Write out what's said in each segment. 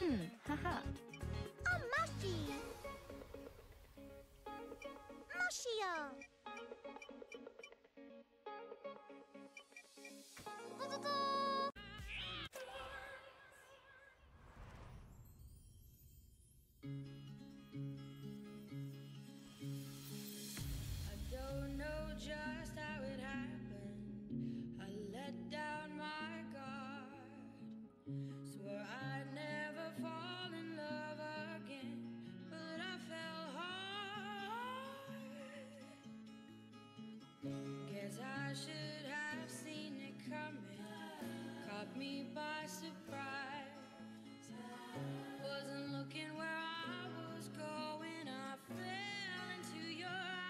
Haha. A mushy. Mushier. I don't know just how it happened. I let down my guard. Swore I'd never fall in love again, but I fell hard. Guess I should have seen it coming. Caught me by surprise. Wasn't looking where I was going. I fell into your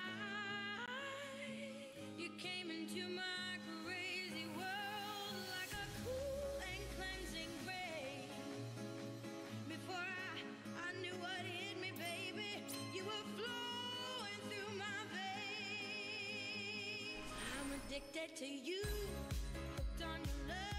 eyes. You came into my crazy world like a cool and cleansing rain. Before I knew what hit me, baby, you were flowing through my veins. I'm addicted to you, hooked on your love.